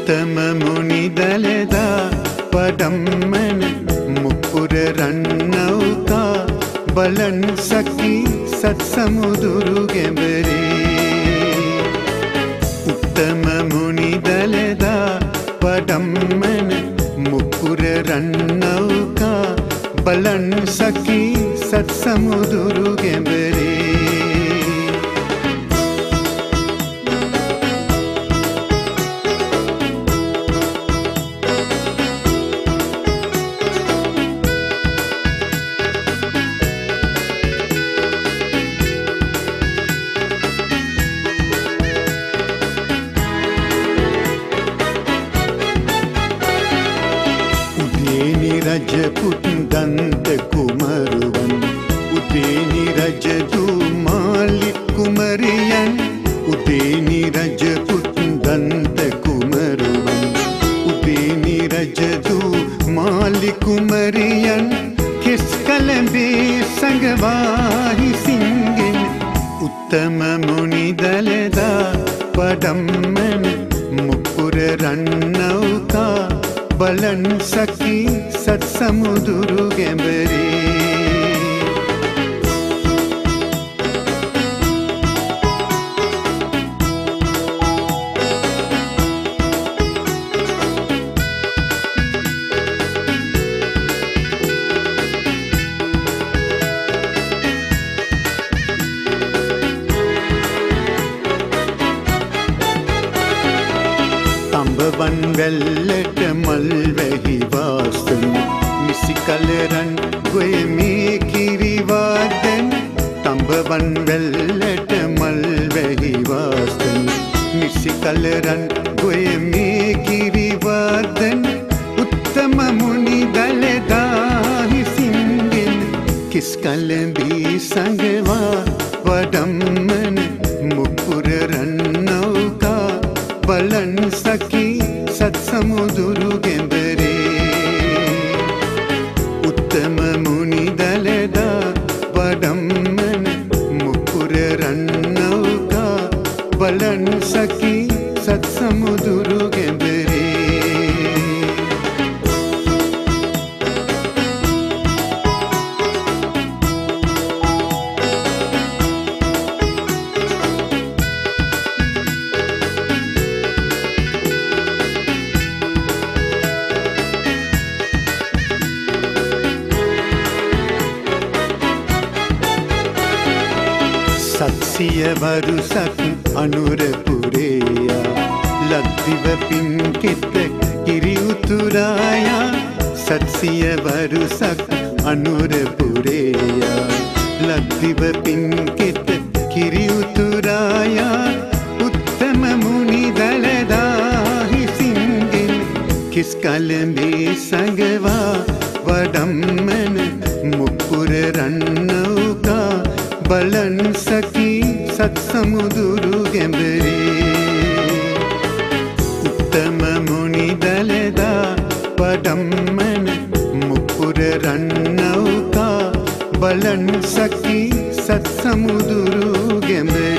උත්තම මුනි දලදා පඩම්මන මුකුර රන්නවුකා බලන් සකි සත් සමුදුරු ගැඹරේ උත්තම මුනි දලදා පඩම්මන මුකුර රන්නවුකා බලන් සකි සත් සමුදුරු ගැඹරේ රජපුත් දන්ත කුමරුවන් උදේනි රජදු මාලි කුමරියන් උදේනි රජපුත් දන්ත කුමරුවන් උදේනි රජදු මාලි කුමරියන් කිස් කලඹේ සංගවාහි සිංගෙන් උත්තම මුනි දලදා පඩම්මන මුකුර රන්නවුකා බලන් සකි සත් සමුදුරු ගැඹරේ තඹවන් වැල්ලට මල් වැහි වාසන නිසි කලරන් ගොයමේ කිරිවාදන් තඹවන් වැල්ලට මල් වැහි වාසන නිසි කලරන් ගොයමේ කිරිවාදන් උත්තම මුනි දලදා හිසින්ගෙන කිස් කලඹී සංගවා වඩම්මන මුකුර රන්නවුකා බලන් සකි සත් සමුදුරු ගැඹරේ උත්තම මුනි දලදා වඩම්මන මුකුර රන්නවුකා බලන් සකි සත් සමුදුරු ගැඹරේ සත්සිය වරුසක් අනුරපුරේයා ලක්දිව පින්කෙත කිරි උතුරායා සත්සිය වරුසක් අනුරපුරේයා ලක්දිව පින්කෙත කිරි උතුරායා උත්තම මුනි දලදා හිසින්ගෙන කිස් කලඹේ සංගවා වඩම්මන මුකුර රන්නවුකා බලන් සකි සත් සමුදුරු ගැඹරේ උත්තම මුනි දලදා පඩම්මන මුකුර රන්නවුකා බලන් සකි සත් සමුදුරු ගැඹරේ